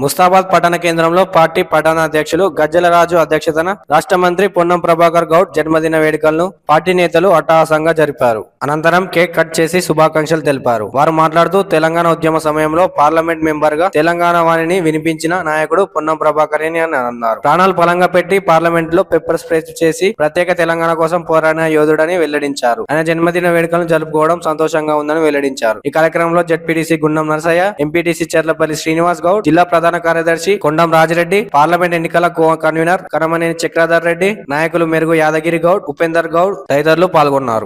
ముస్తాబాద్ పట్టణ కేంద్రంలో పార్టీ పట్టణ అధ్యక్షులు గజ్జల రాజు అధ్యక్షతన రాష్ట్ర మంత్రి పొన్నం ప్రభాకర్ గౌడ్ జన్మదిన వేడుకలను పార్టీ నేతలు అట్టహాసంగా జరిపారు. అనంతరం కేక్ కట్ చేసి శుభాకాంక్షలు తెలిపారు. వారు మాట్లాడుతూ తెలంగాణ ఉద్యమ సమయంలో పార్లమెంట్ మెంబర్ గా తెలంగాణ వాణిని వినిపించిన నాయకుడు పొన్నం ప్రభాకర్ అని అన్నారు. ప్రాణాలు పలంగా పెట్టి పార్లమెంట్ లో పెప్పర్ స్ప్రే చేసి ప్రత్యేక తెలంగాణ కోసం పోరాడిన యోధుడని వెల్లడించారు. ఆయన జన్మదిన వేడుకలను జరుపుకోవడం సంతోషంగా ఉందని వెల్లడించారు. ఈ కార్యక్రమంలో జెడ్పీటీసీ గుండం నరసయ్య, ఎంపీటీసీ చర్లపల్లి శ్రీనివాస్ గౌడ్, జిల్లా ప్రధాన కార్యదర్శి కొండం రాజిరెడ్డి, పార్లమెంట్ ఎన్నికల కన్వీనర్ కరమనేని చక్రధర్ రెడ్డి, నాయకులు మెరుగు యాదగిరి గౌడ్, ఉపేందర్ గౌడ్ తదితరులు పాల్గొన్నారు.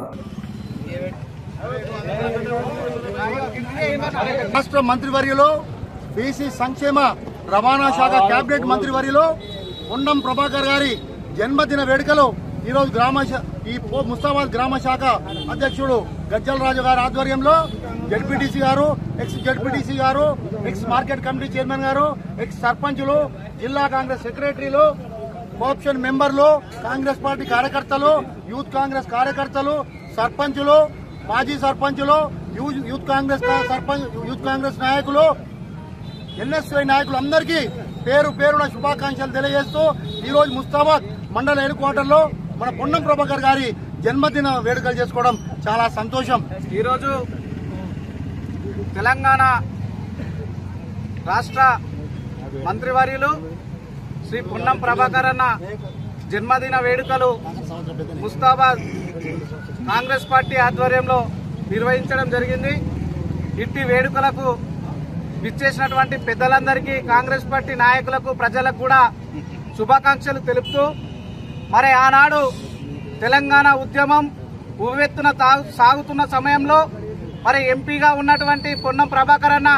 రాష్ట్ర మంత్రివర్యులు, బీసీ సంక్షేమ రవాణా శాఖ కేబినెట్ మంత్రివర్యులు కొండం ప్రభాకర్ గారి జన్మదిన వేడుకలు ఈరోజు ముస్తాబాద్ గ్రామ శాఖ అధ్యక్షుడు గజ్జల రాజు గారి ఆధ్వర్యంలో జెడ్పీటీసీ గారు, ఎక్స్ జెడ్పీటీసీ గారు, ఎక్స్ మార్కెట్ కమిటీ చైర్మన్ గారు, ఎక్స్ సర్పంచులు, జిల్లా కాంగ్రెస్ సెక్రటరీలు, కోఆప్షన్ మెంబర్లు, కాంగ్రెస్ పార్టీ కార్యకర్తలు, యూత్ కాంగ్రెస్ కార్యకర్తలు, సర్పంచులు, మాజీ సర్పంచులు, యూత్ కాంగ్రెస్ నాయకులు, ఎన్ఎస్ఐ నాయకులు అందరికీ పేరు పేరున శుభాకాంక్షలు తెలియజేస్తూ ఈరోజు ముస్తాబాద్ మండల హెడ్ క్వార్టర్ లో మన పొన్నం ప్రభాకర్ గారి జన్మదిన వేడుకలు చేసుకోవడం చాలా సంతోషం. ఈరోజు తెలంగాణ రాష్ట్ర మంత్రివర్యులు శ్రీ పొన్నం ప్రభాకర్ అన్న జన్మదిన వేడుకలు ముస్తాబాద్ కాంగ్రెస్ పార్టీ ఆధ్వర్యంలో నిర్వహించడం జరిగింది. ఇట్టి వేడుకలకు విచ్చేసినటువంటి పెద్దలందరికీ, కాంగ్రెస్ పార్టీ నాయకులకు, ప్రజలకు కూడా శుభాకాంక్షలు తెలుపుతూ, మరి ఆనాడు తెలంగాణ ఉద్యమం ఉవ్వెత్తున సాగుతున్న సమయంలో మరి ఎంపీగా ఉన్నటువంటి పొన్నం ప్రభాకర్ అన్న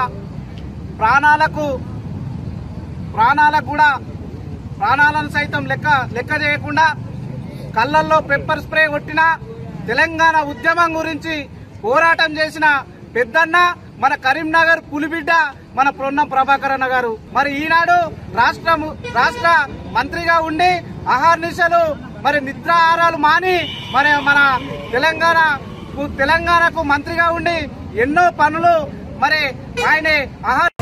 ప్రాణాలను సైతం లెక్క చేయకుండా కళ్ళల్లో పెప్పర్ స్ప్రే కొట్టిన తెలంగాణ ఉద్యమం గురించి పోరాటం చేసిన పెద్దన్న మన కరీంనగర్ పులిబిడ్డ మన పొన్నం ప్రభాకర్ అన్న గారు. మరి ఈనాడు రాష్ట్ర మంత్రిగా ఉండి అహర్నిశలు మరి నిద్రాహారాలు మాని మరి మన తెలంగాణకు మంత్రిగా ఉండి ఎన్నో పనులు మరి ఆయన